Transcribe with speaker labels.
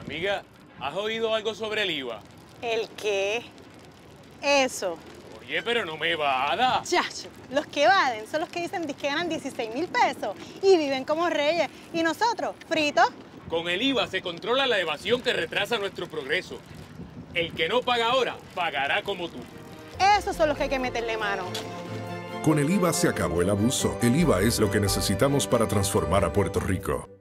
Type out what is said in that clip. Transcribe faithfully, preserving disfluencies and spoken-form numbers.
Speaker 1: Amiga, ¿has oído algo sobre el I V A?
Speaker 2: ¿El qué? Eso.
Speaker 1: Oye, pero no me evada.
Speaker 2: Chacho, los que evaden son los que dicen que ganan dieciséis mil pesos y viven como reyes. Y nosotros, fritos.
Speaker 1: Con el I V A se controla la evasión que retrasa nuestro progreso. El que no paga ahora, pagará como tú.
Speaker 2: Esos son los que hay que meterle mano.
Speaker 3: Con el I V A se acabó el abuso. El I V A es lo que necesitamos para transformar a Puerto Rico.